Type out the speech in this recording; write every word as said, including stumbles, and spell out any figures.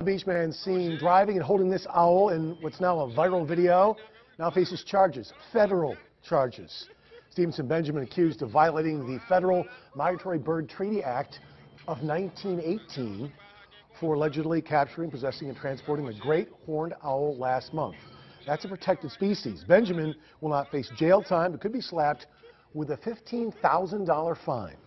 Beach man seen driving and holding this owl in what's now a viral video now faces charges, federal charges. Stevenson Benjamin accused of violating the Federal Migratory Bird Treaty Act of nineteen eighteen for allegedly capturing, possessing, and transporting the great horned owl last month. That's a protected species. Benjamin will not face jail time but could be slapped with a fifteen thousand dollar fine.